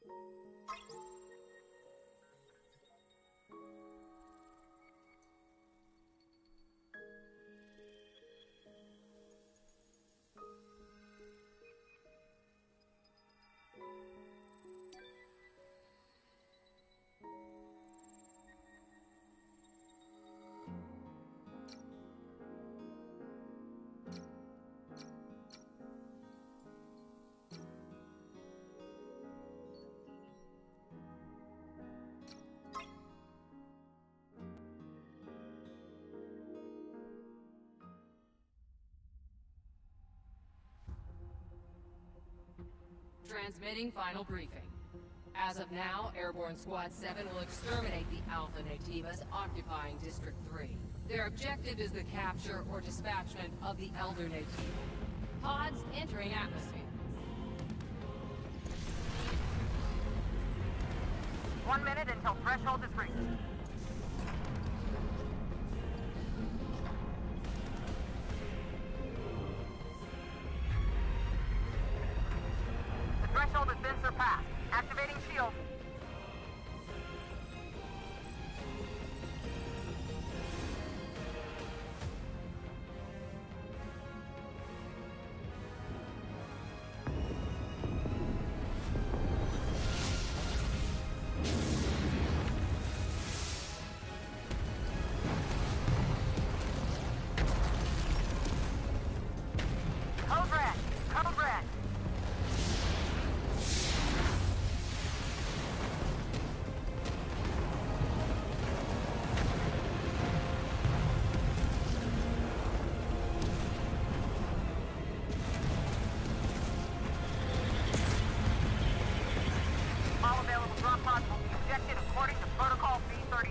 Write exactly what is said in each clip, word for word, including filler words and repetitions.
Transmitting final briefing. As of now, Airborne Squad seven will exterminate the Alpha Nativas occupying District three. Their objective is the capture or dispatchment of the Elder Nativa. Pods entering atmosphere. One minute until threshold is reached. The threshold has been surpassed. Activating shield. Code red! Code red! All available drop pods will be ejected according to Protocol B thirty-two.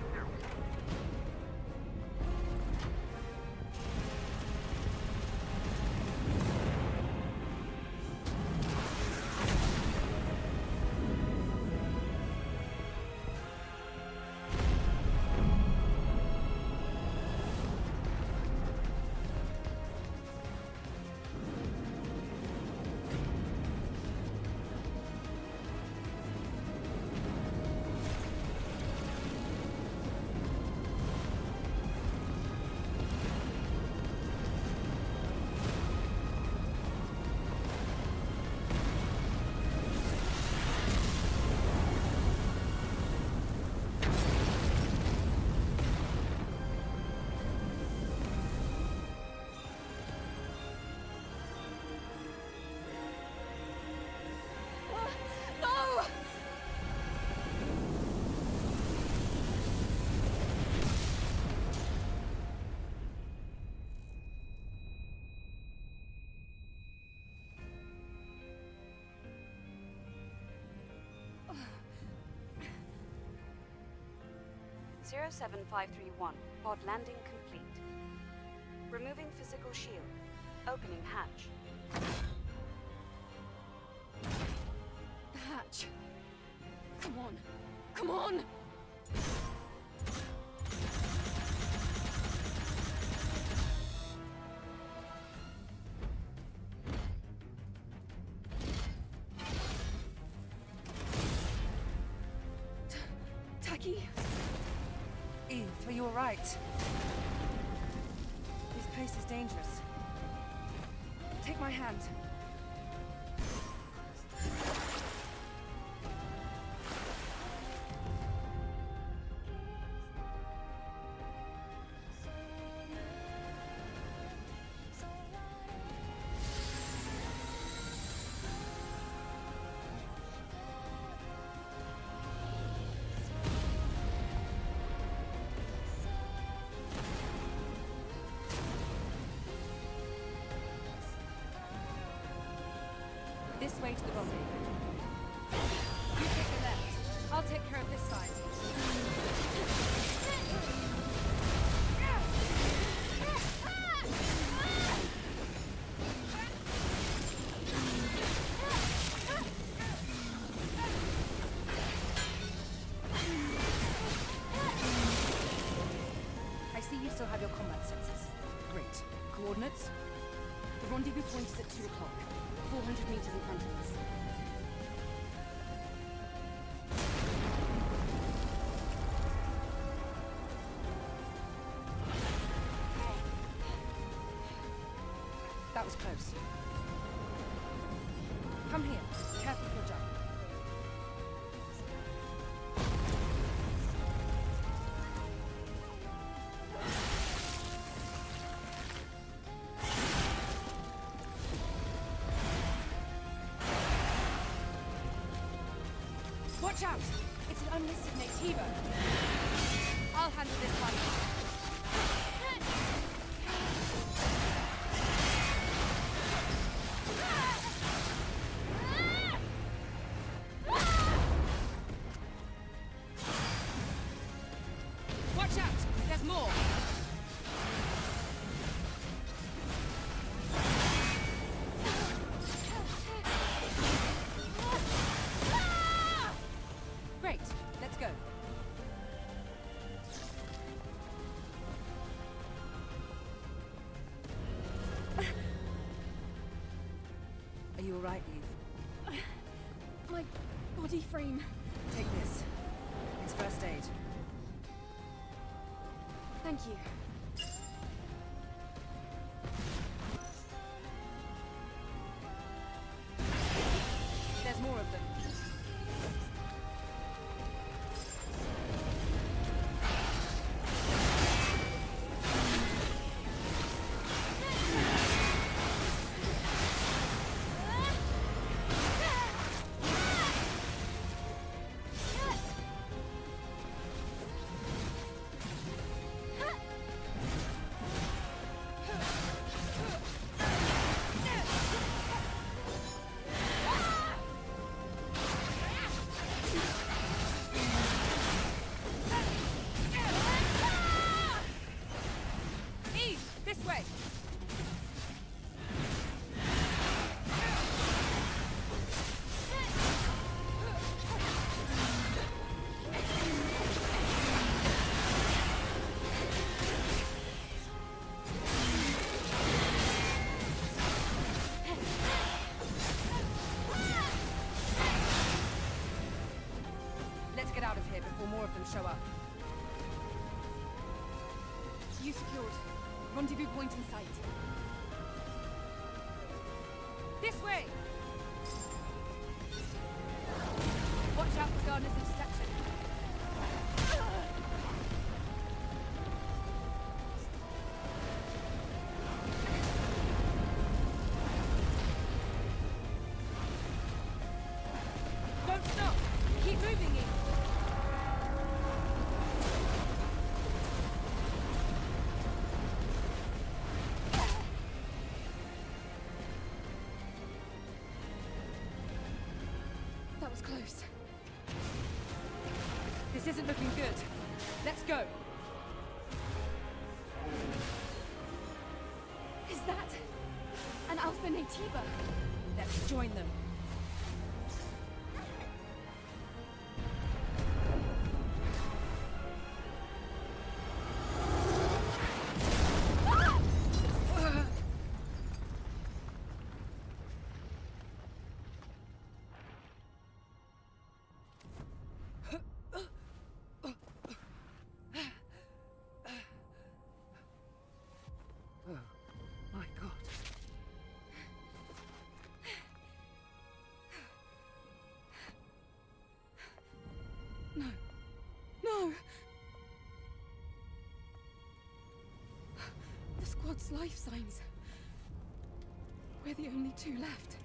zero seven five three one, pod landing complete. Removing physical shield. Opening hatch. The hatch. Come on. Come on! T- Taki? Eve, are you alright? This place is dangerous. Take my hand. This way to the rendezvous. You take the left. I'll take care of this side. I see you still have your combat sensors. Great. Coordinates? The rendezvous point is at two o'clock. four hundred meters in front of us. That was close. Come here. Careful with your jump. Watch out! It's an unlisted Naytiba. I'll handle this one. Watch out! There's more! Great, let's go. Are you alright, Eve? My body frame. Take this. It's first aid. Thank you. There's more of them. Eve, this way. Let's get out of here before more of them show up. You secured. Rendezvous point in sight. This way! Watch out for Gardner's interception. Don't stop! Keep moving, Eve! That was close. This isn't looking good. Let's go. Is that an Alpha Naytiba? Let's join them. My God. No. No! The squad's life signs. We're the only two left.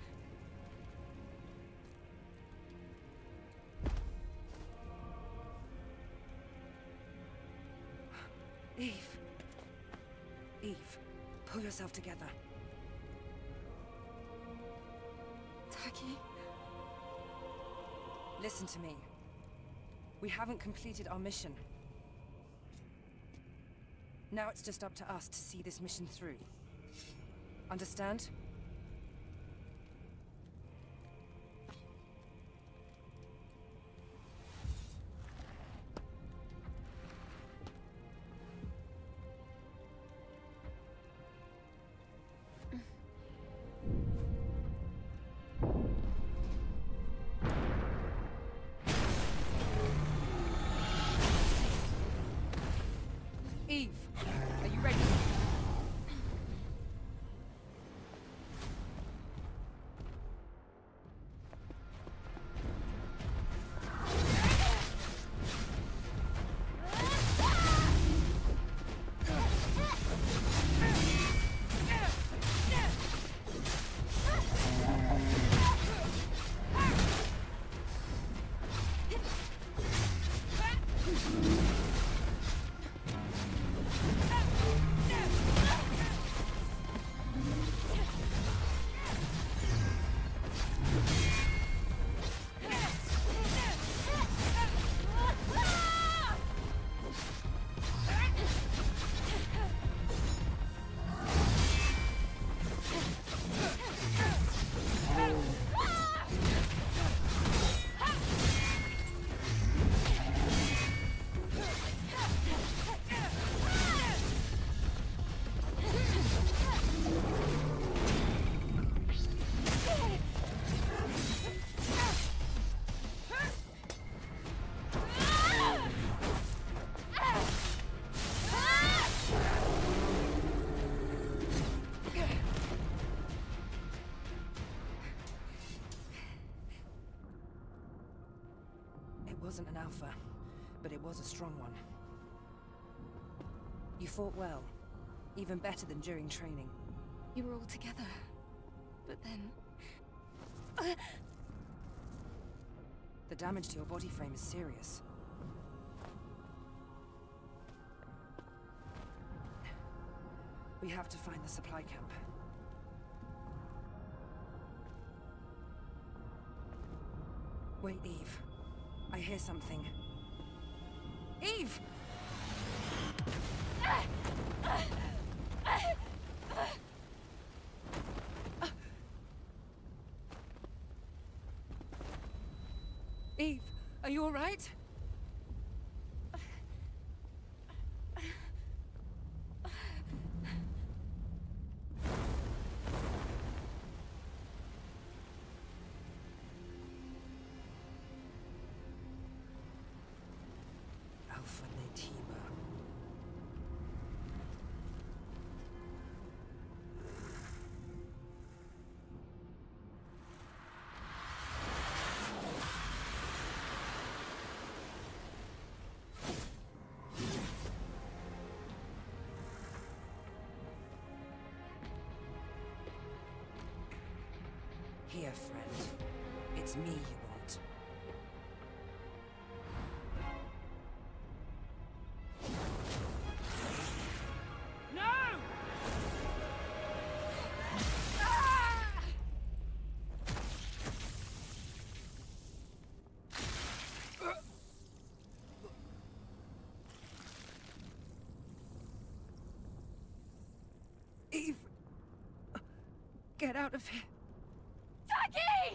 Eve. Eve, pull yourself together. Taki? Listen to me. We haven't completed our mission. Now it's just up to us to see this mission through. Understand? Eve, are you ready? wasn't an alpha, but it was a strong one. You fought well. Even better than during training. You were all together. But then... The damage to your body frame is serious. We have to find the supply camp. Wait, Eve. I hear something. Eve! Eve, are you all right? Alpha Naytiba. Here, friend. It's me you want. No! Ah! Eve! Get out of here! Jackie!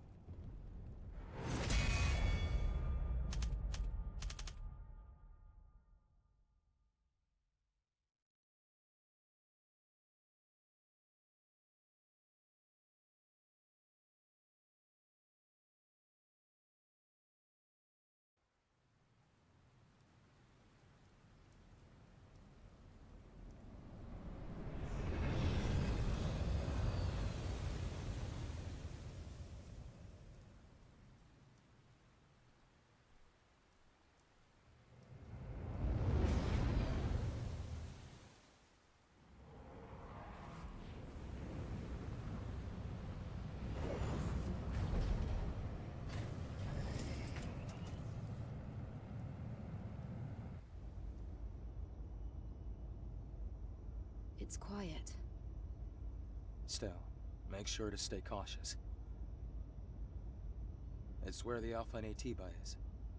It's quiet. Still, make sure to stay cautious. It's where the Alpha Naytiba is.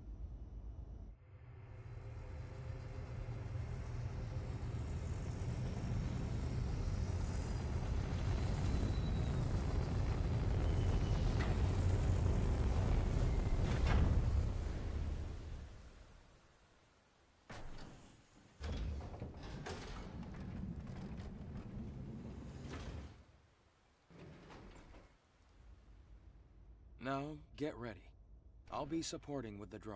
Now, get ready. I'll be supporting with the drone.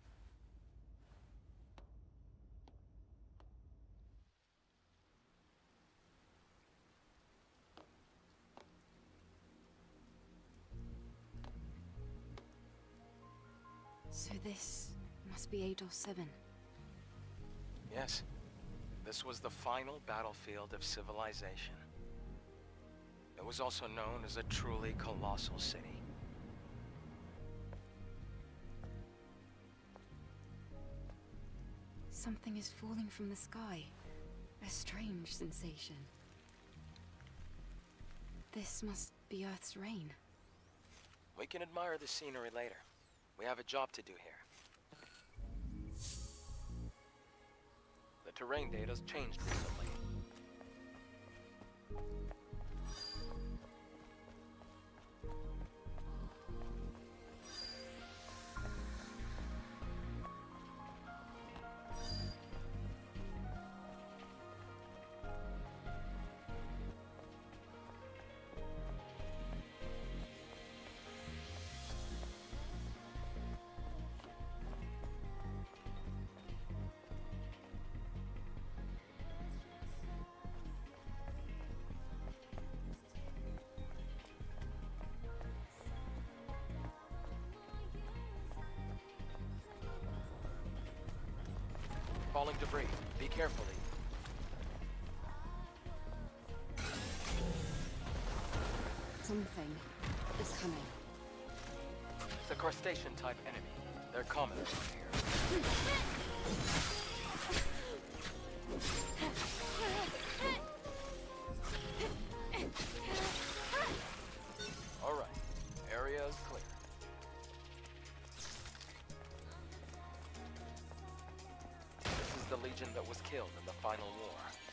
So this must be Eidos seven. Yes. This was the final battlefield of civilization. It was also known as a truly colossal city. Something is falling from the sky. A strange sensation. This must be Earth's rain. We can admire the scenery later. We have a job to do here. The terrain data's changed recently. falling debris. Be careful, Eve. Something is coming. It's a crustacean-type enemy. They're common around here. All right. Area is clear. This is the Legion that was killed in the final war.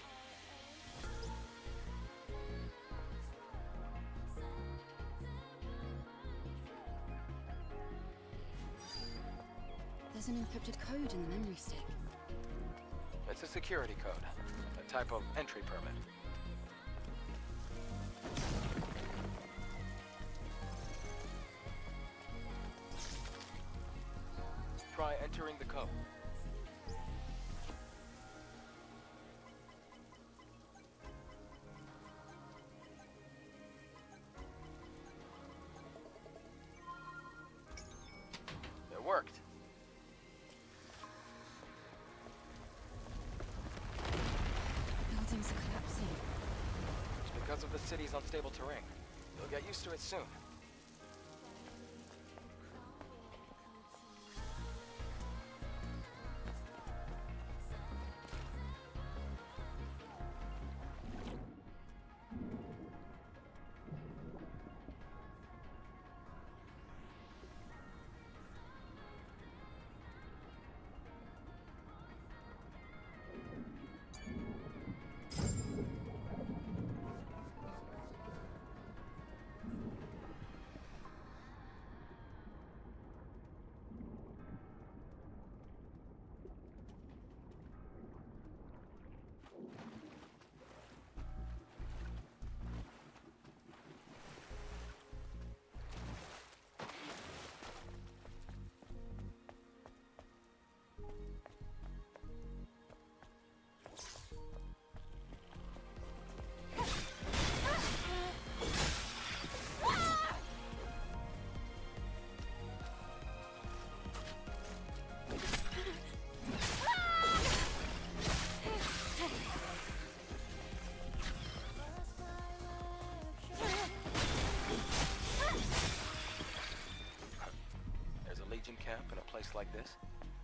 There's an encrypted code in the memory stick. It's a security code, a type of entry permit. Try entering the code. It worked. Buildings are collapsing. It's because of the city's unstable terrain. You'll get used to it soon. Camp in a place like this?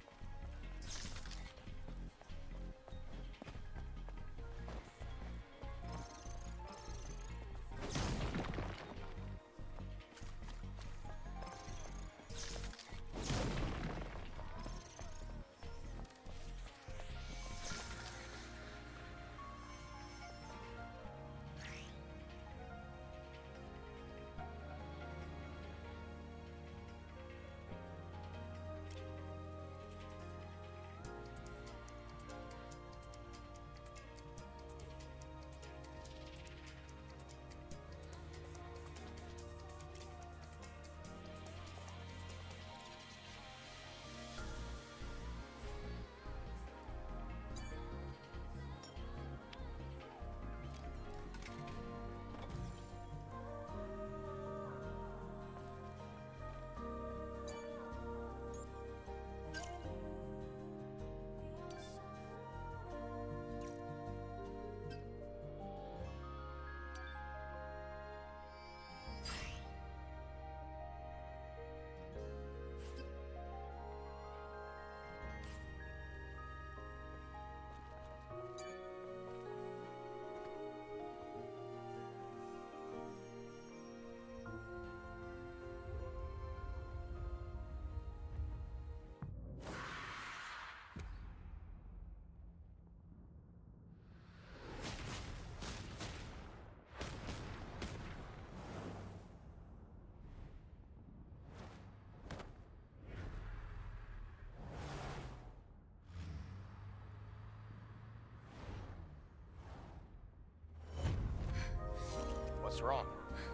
What's wrong?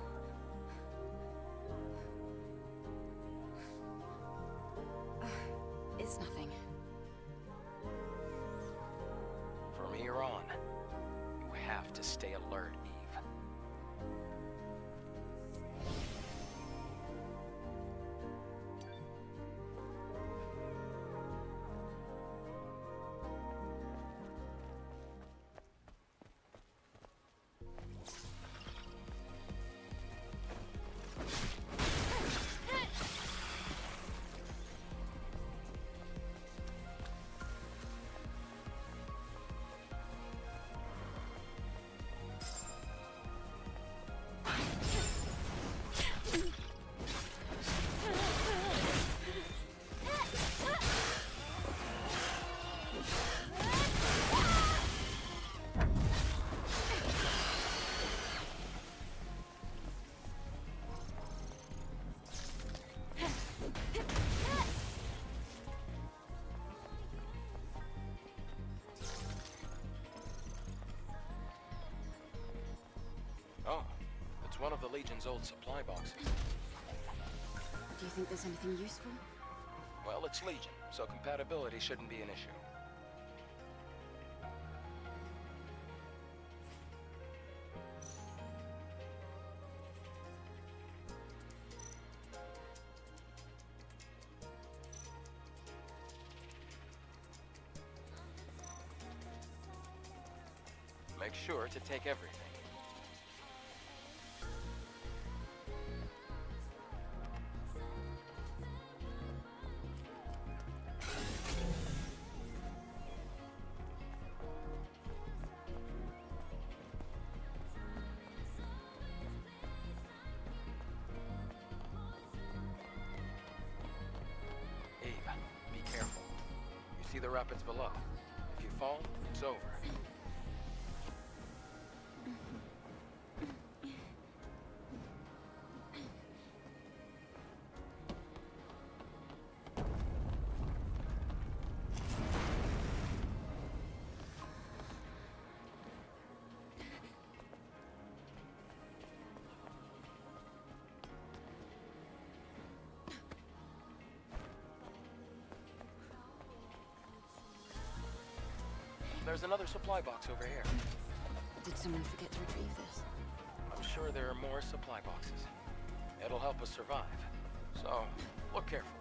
Uh, it's nothing. From here on, you have to stay alert, Eve. one of the Legion's old supply boxes. Do you think there's anything useful? Well, it's Legion, so compatibility shouldn't be an issue. Make sure to take everything. Eve, be careful. You see the rapids below. If you fall, it's over. There's another supply box over here. Did someone forget to retrieve this? I'm sure there are more supply boxes. It'll help us survive. So, look carefully.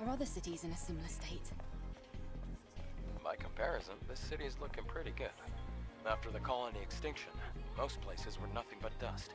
Are other cities in a similar state? By comparison, this city is looking pretty good. After the colony extinction, most places were nothing but dust.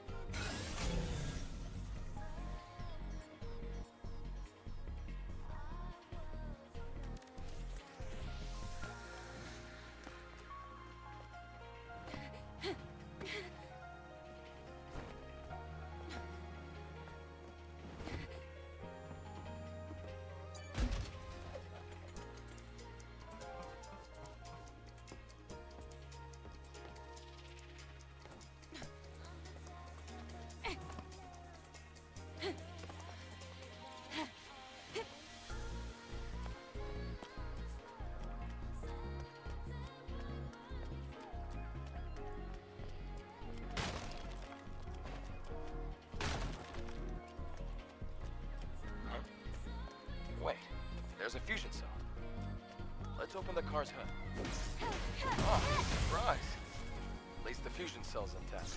Wait, there's a fusion cell. Let's open the car's hood. Oh, surprise! At least the fusion cell's intact.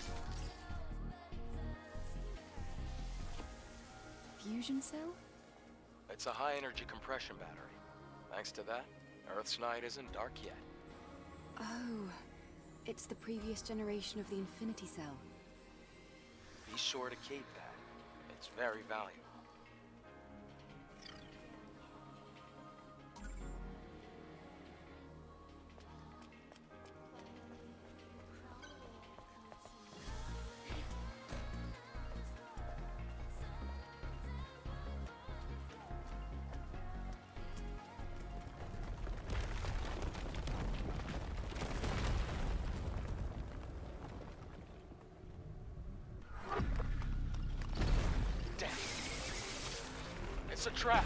Fusion cell? It's a high-energy compression battery. Thanks to that, Earth's night isn't dark yet. Oh, it's the previous generation of the Infinity Cell. Be sure to keep that. It's very valuable. It's a trap.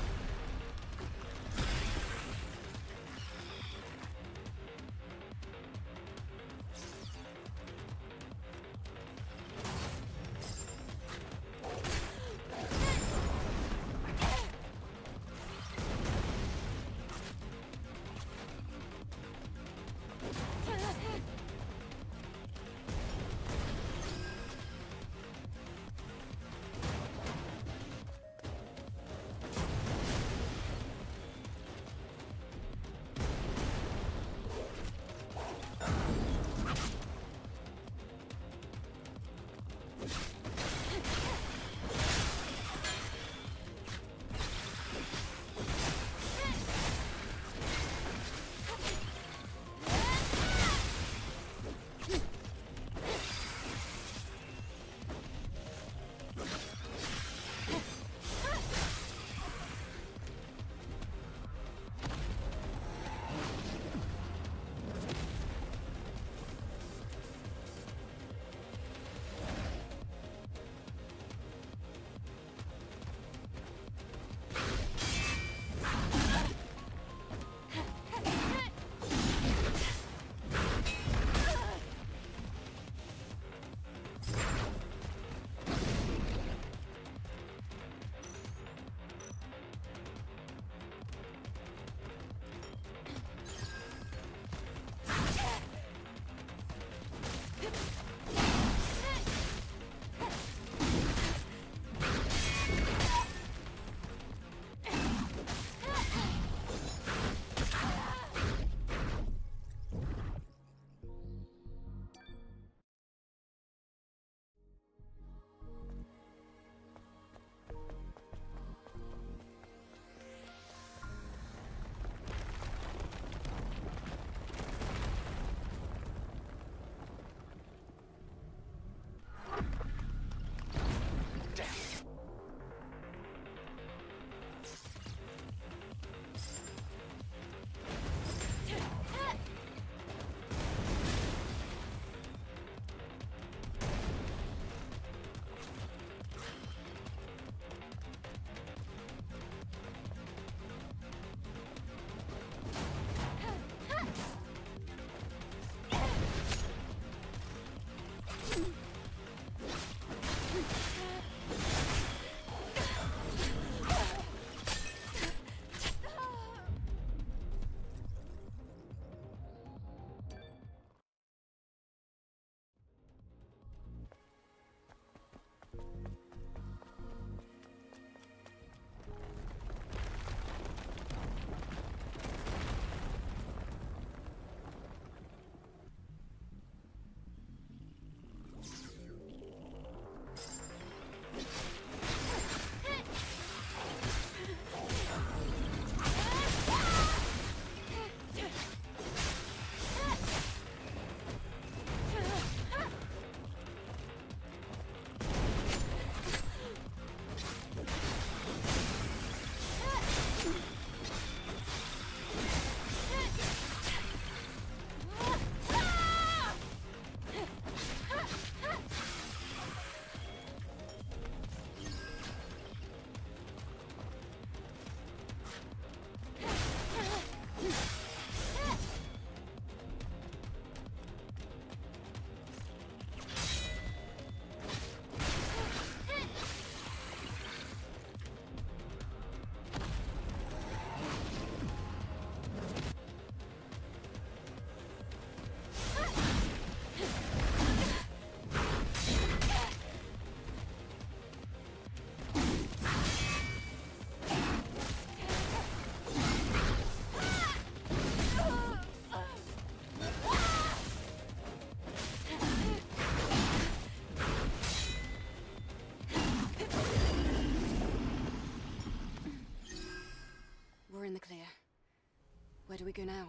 do we go now?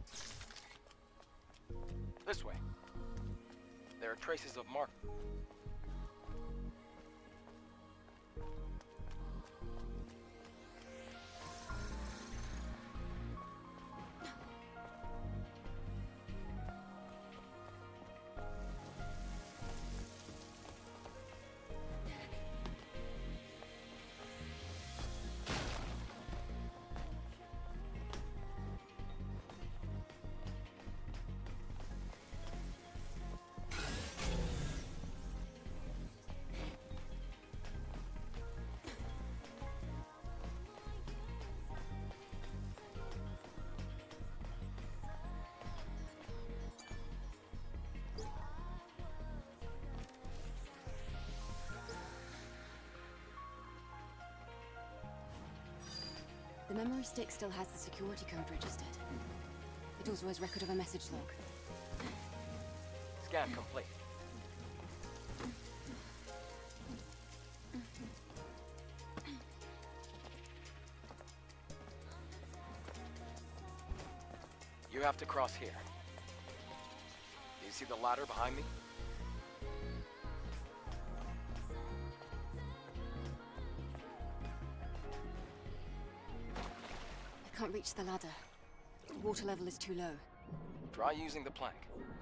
This way. There are traces of Mark. The memory stick still has the security code registered. It also has record of a message log. Scan complete. You have to cross here. Do you see the ladder behind me? I can't reach the ladder. The water level is too low. Try using the plank.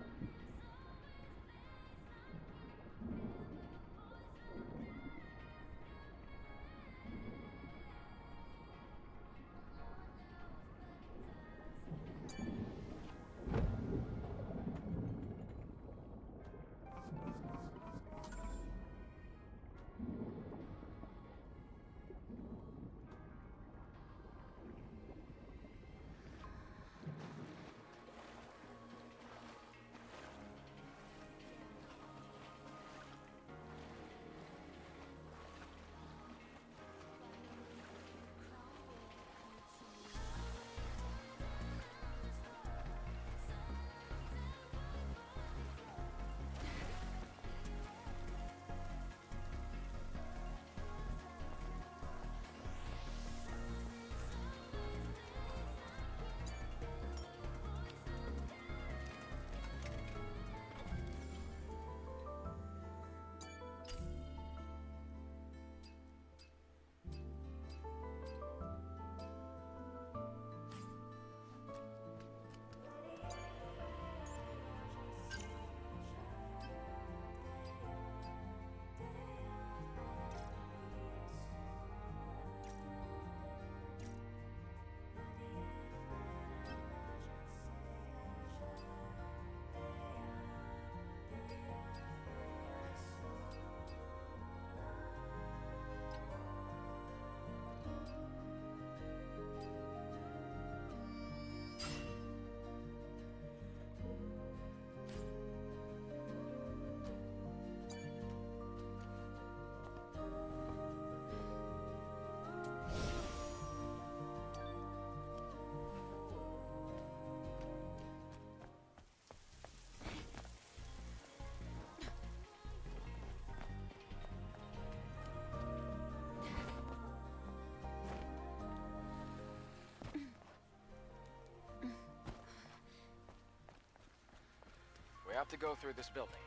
We have to go through this building.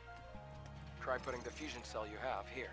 Try putting the fusion cell you have here.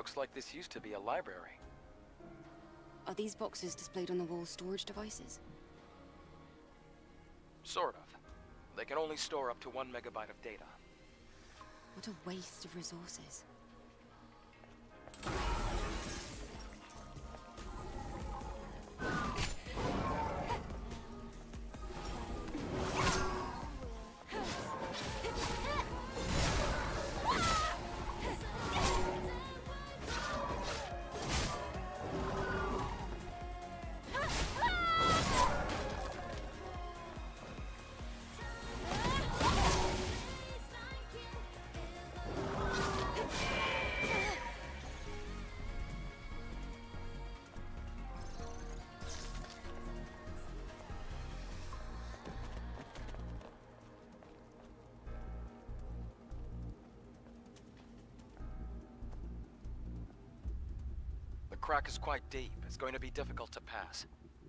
Looks like this used to be a library. Are these boxes displayed on the wall storage devices? Sort of. They can only store up to one megabyte of data. What a waste of resources. The crack is quite deep. It's going to be difficult to pass.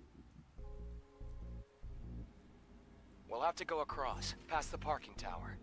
We'll have to go across, past the parking tower.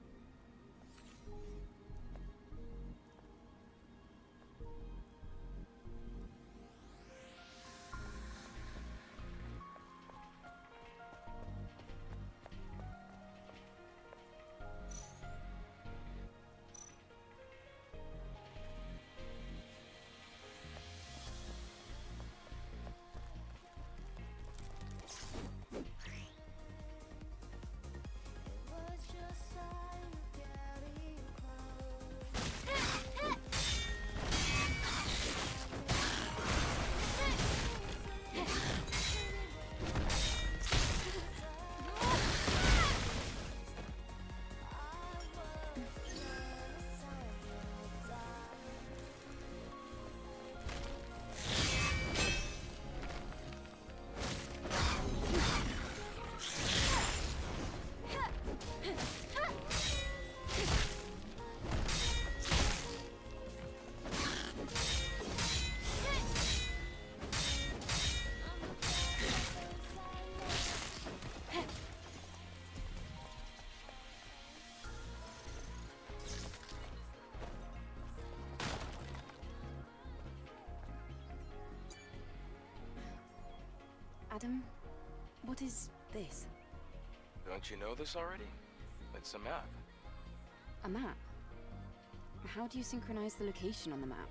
Adam, what is this? Don't you know this already? It's a map. A map? How do you synchronize the location on the map?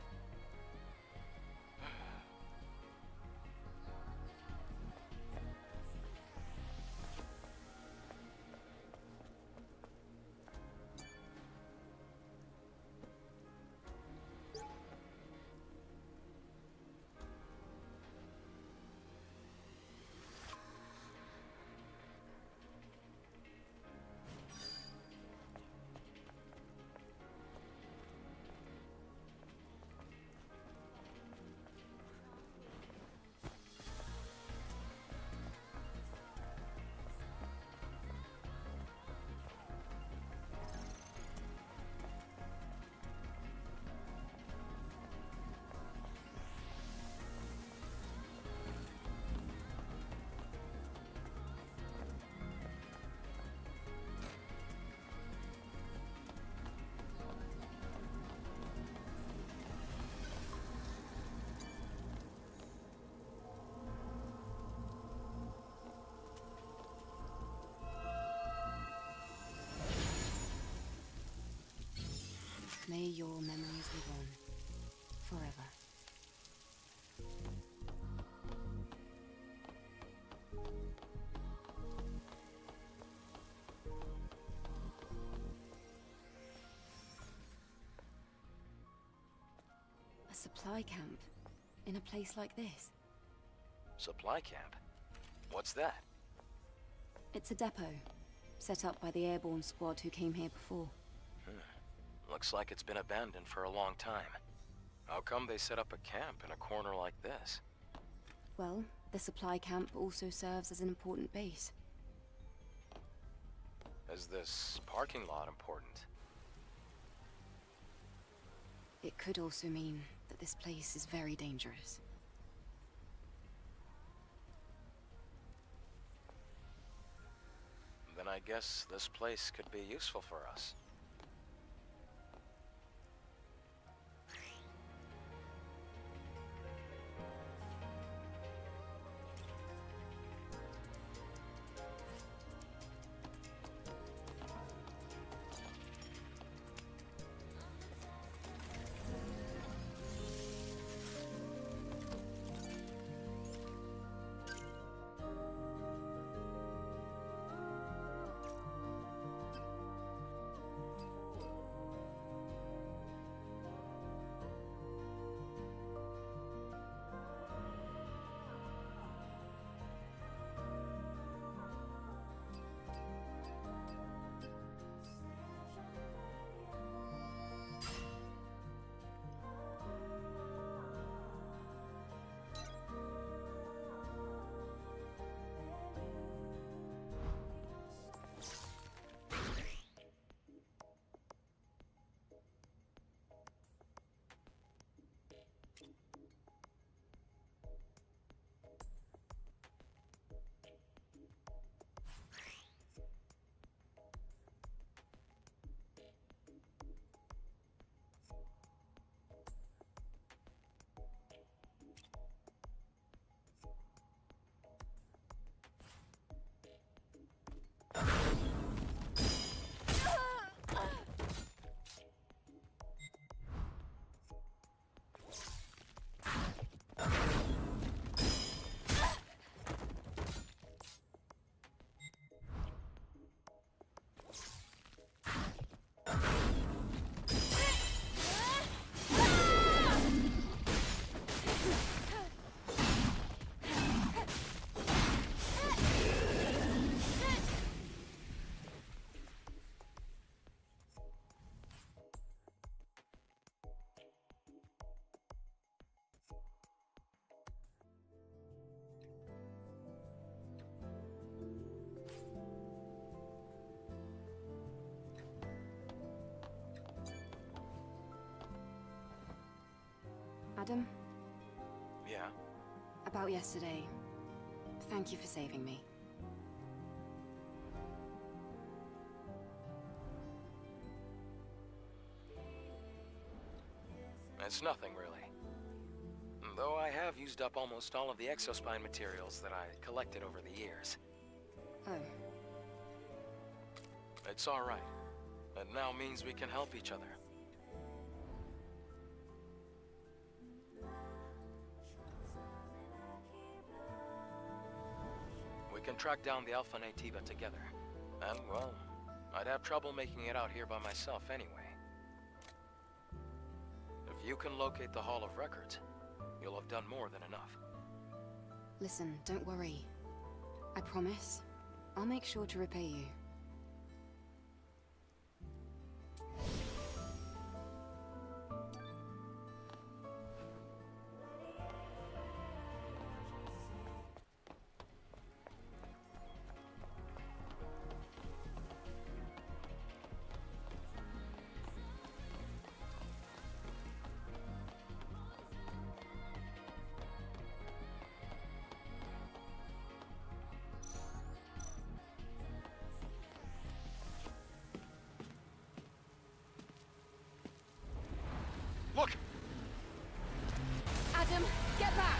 May your memories live on, forever. A supply camp in a place like this. Supply camp? What's that? It's a depot, set up by the airborne squad who came here before. Hmm. Looks like it's been abandoned for a long time. How come they set up a camp in a corner like this? Well, the supply camp also serves as an important base. Is this parking lot important? It could also mean that this place is very dangerous. Then I guess this place could be useful for us. Adam, Yeah? about yesterday. Thank you for saving me. It's nothing, really. Though I have used up almost all of the exospine materials that I collected over the years. Oh, It's all right. It now means we can help each other. We can track down the Alpha Nativa together. And, well, I'd have trouble making it out here by myself anyway. If you can locate the Hall of Records, you'll have done more than enough. listen, don't worry. I promise. I'll make sure to repay you. Look! Adam, get back!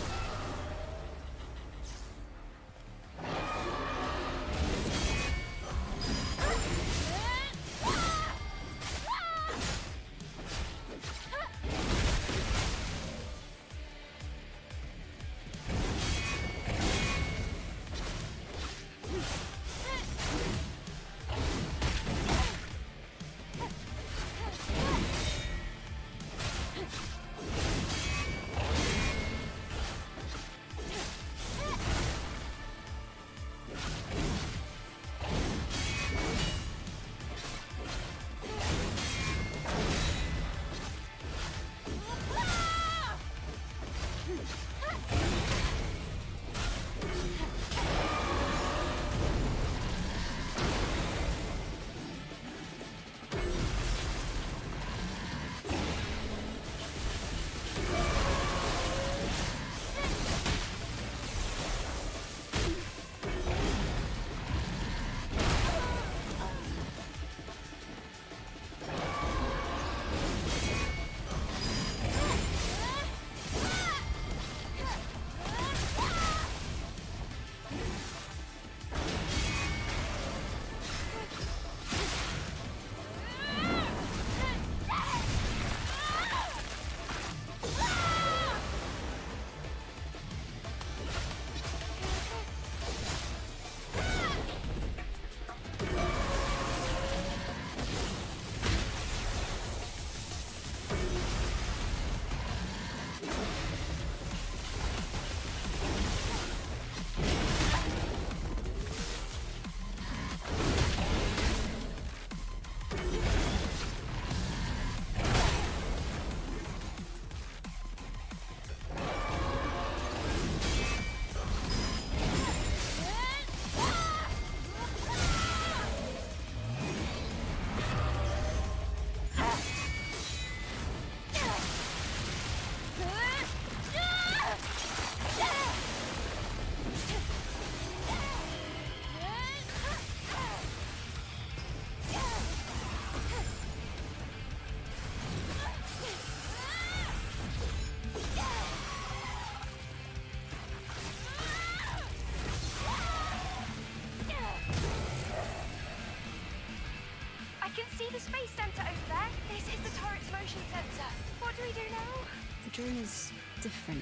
The space center over there. This is the turret's motion sensor. What do we do now? The drone is different.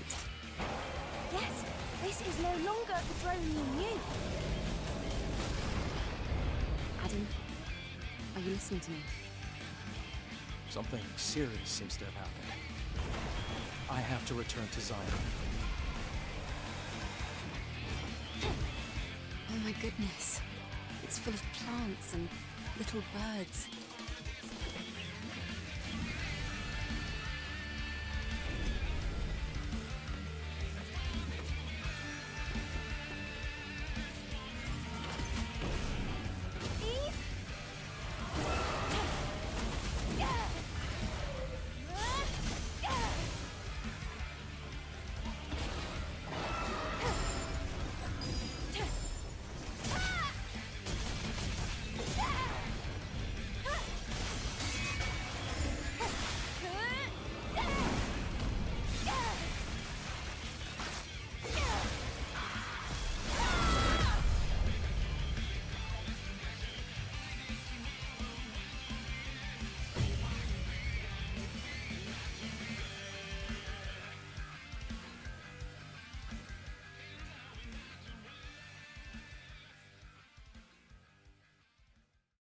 Yes, this is no longer the drone you knew. Adam, are you listening to me? Something serious seems to have happened. I have to return to Zion. Oh my goodness. It's full of plants and little birds.